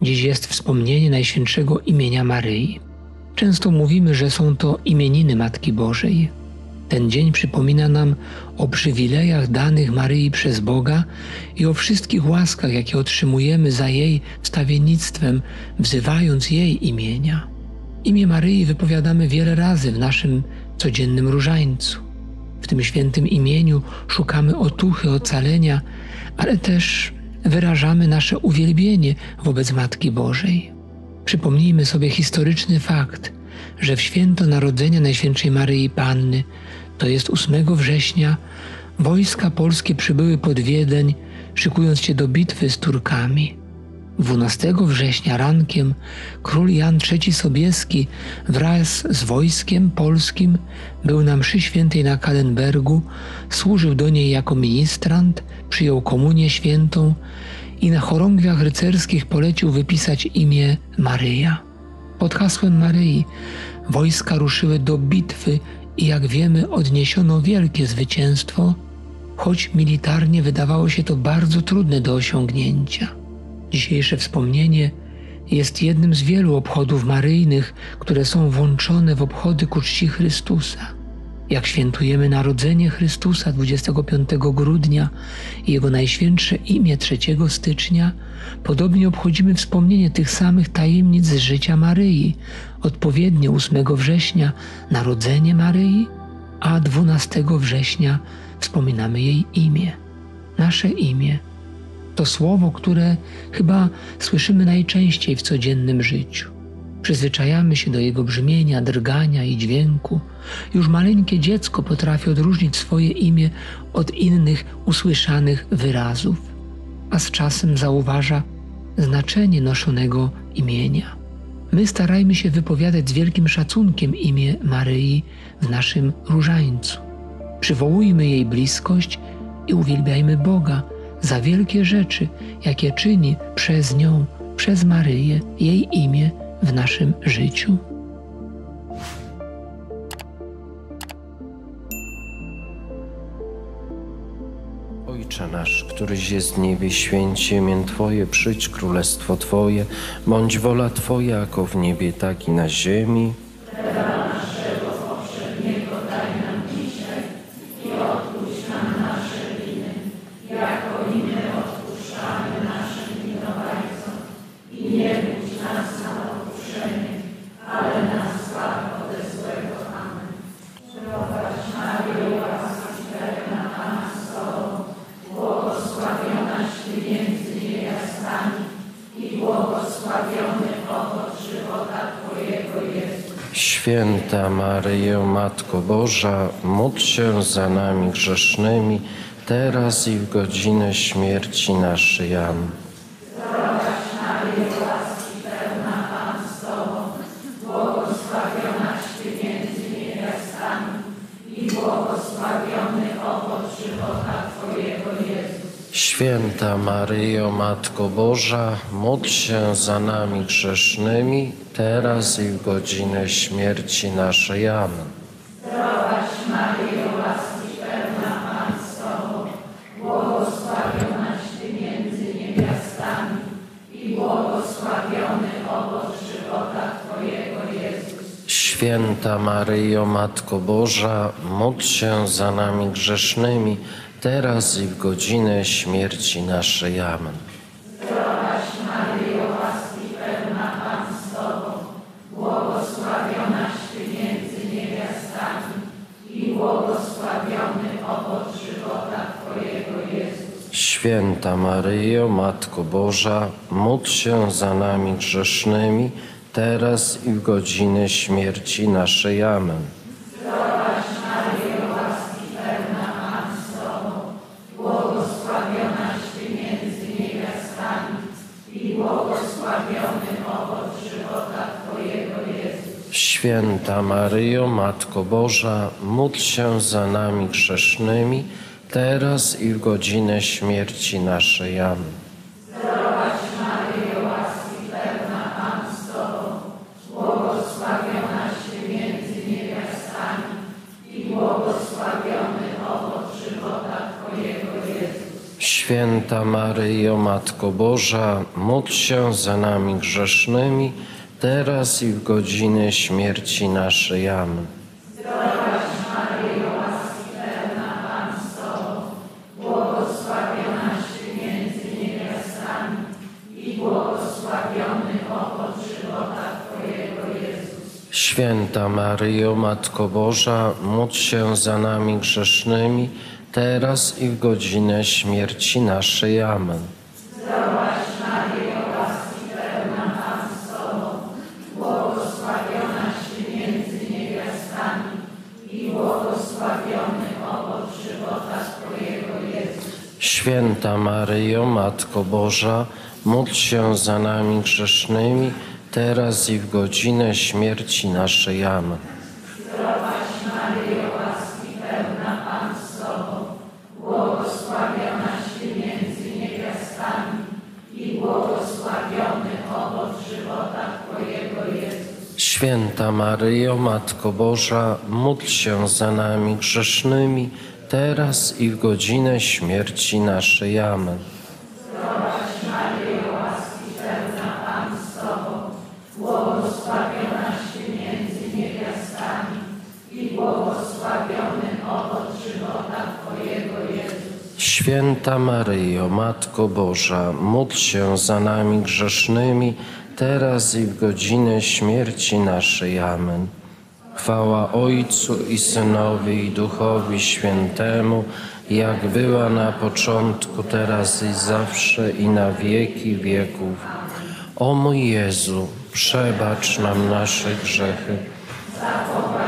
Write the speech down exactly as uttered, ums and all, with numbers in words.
Dziś jest wspomnienie Najświętszego imienia Maryi. Często mówimy, że są to imieniny Matki Bożej. Ten dzień przypomina nam o przywilejach danych Maryi przez Boga i o wszystkich łaskach, jakie otrzymujemy za jej wstawiennictwem, wzywając jej imienia. Imię Maryi wypowiadamy wiele razy w naszym codziennym różańcu. W tym świętym imieniu szukamy otuchy, ocalenia, ale też wyrażamy nasze uwielbienie wobec Matki Bożej. Przypomnijmy sobie historyczny fakt, że w święto narodzenia Najświętszej Maryi Panny, to jest ósmego września, wojska polskie przybyły pod Wiedeń, szykując się do bitwy z Turkami. dwunastego września rankiem król Jan trzeci Sobieski wraz z wojskiem polskim był na mszy świętej na Kallenbergu, służył do niej jako ministrant, przyjął komunię świętą i na chorągwiach rycerskich polecił wypisać imię Maryja. Pod hasłem Maryi wojska ruszyły do bitwy i jak wiemy odniesiono wielkie zwycięstwo, choć militarnie wydawało się to bardzo trudne do osiągnięcia. Dzisiejsze wspomnienie jest jednym z wielu obchodów maryjnych, które są włączone w obchody ku czci Chrystusa. Jak świętujemy Narodzenie Chrystusa dwudziestego piątego grudnia i Jego Najświętsze imię trzeciego stycznia, podobnie obchodzimy wspomnienie tych samych tajemnic z życia Maryi, odpowiednio ósmego września Narodzenie Maryi, a dwunastego września wspominamy jej imię. Nasze imię to słowo, które chyba słyszymy najczęściej w codziennym życiu. Przyzwyczajamy się do jego brzmienia, drgania i dźwięku. Już maleńkie dziecko potrafi odróżnić swoje imię od innych usłyszanych wyrazów, a z czasem zauważa znaczenie noszonego imienia. My starajmy się wypowiadać z wielkim szacunkiem imię Maryi w naszym różańcu. Przywołujmy jej bliskość i uwielbiajmy Boga za wielkie rzeczy, jakie czyni przez nią, przez Maryję, jej imię w naszym życiu. Ojcze nasz, któryś jest w niebie, święć się imię Twoje, przyjdź królestwo Twoje, bądź wola Twoja, jako w niebie, tak i na ziemi. Święta Maryjo, Matko Boża, módl się za nami grzesznymi, teraz i w godzinę śmierci naszej. Amen. Zdrowaś Maryjo, łaski pełna, Pan z Tobą, błogosławionaś Ty między niewiastami i błogosławiony owoc żywota Twojego, Jezus. Święta Maryjo, Matko Boża, módl się za nami grzesznymi, teraz i w godzinę śmierci naszej. Amen. Zdrowaś Maryjo, łaski pełna, Pan z Tobą, błogosławionaś Ty między niewiastami i błogosławiony owoc żywota Twojego, Jezus. Święta Maryjo, Matko Boża, módl się za nami grzesznymi, teraz i w godzinę śmierci naszej. Amen. Zdrowaś Maryjo, łaski pełna, Pan z Tobą, błogosławionaś Ty między niewiastami i błogosławiony owoc żywota Twojego, Jezus. Święta Maryjo, Matko Boża, módl się za nami grzesznymi, teraz i w godzinę śmierci naszej. Amen. Zdrowaś Maryjo, łaski pełna, Pan z Tobą, błogosławionaś Ty między niewiastami i błogosławiony owoc żywota Twojego, Jezus. Święta Maryjo, Matko Boża, módl się za nami grzesznymi, teraz i w godzinę śmierci naszej. Amen. Zdrowaś Maryjo, łaski pełna, Pan z Tobą, błogosławionaś Ty między niewiastami i błogosławiony owoc żywota Twojego, Jezus. Święta Maryjo, Matko Boża, módl się za nami grzesznymi, teraz i w godzinę śmierci naszej. Amen. Święta Maryjo, Matko Boża, módl się za nami grzesznymi, teraz i w godzinę śmierci naszej. Amen. Zdrowaś Maryjo, łaski pełna, Pan z Tobą, błogosławionaś Ty między niewiastami i błogosławiony owoc żywota Twojego, Jezus. Święta Maryjo, Matko Boża, módl się za nami grzesznymi, teraz i w godzinę śmierci naszej. Amen. Zdrowaś Maryjo, łaski pełna, Pan z Tobą, błogosławionaś Ty między niewiastami i błogosławiony owoc żywota Twojego, Jezus. Święta Maryjo, Matko Boża, módl się za nami grzesznymi, teraz i w godzinę śmierci naszej. Amen. Zdrowaś Maryjo, łaski pełna, Pan z Tobą, błogosławionaś Ty między niewiastami i błogosławiony owoc żywota Twojego, Jezus. Święta Maryjo, Matko Boża, módl się za nami grzesznymi, teraz i w godzinę śmierci naszej. Amen. Chwała Ojcu i Synowi, i Duchowi Świętemu, jak była na początku, teraz i zawsze, i na wieki wieków. O mój Jezu, przebacz nam nasze grzechy.